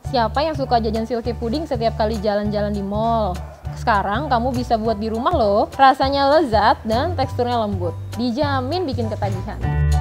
Siapa yang suka jajan silky pudding setiap kali jalan-jalan di mall? Sekarang kamu bisa buat di rumah loh. Rasanya lezat dan teksturnya lembut. Dijamin bikin ketagihan.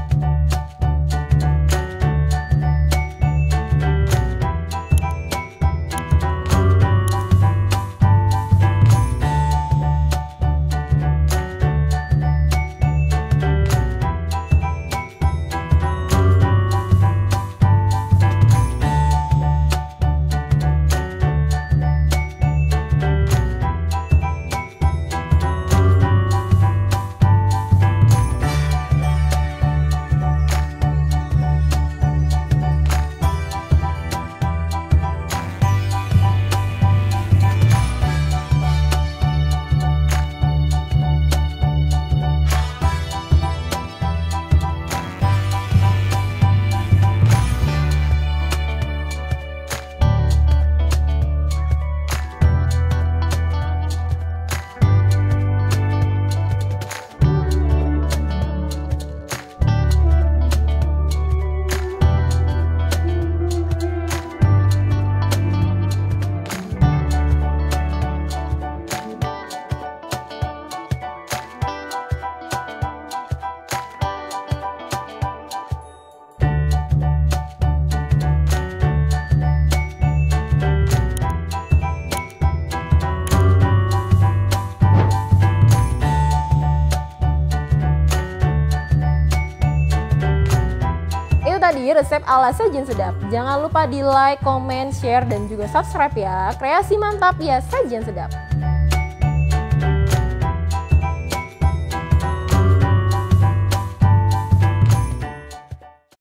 Tadi resep ala Sajian Sedap. Jangan lupa di like, comment, share, dan juga subscribe ya. Kreasi mantap ya Sajian Sedap.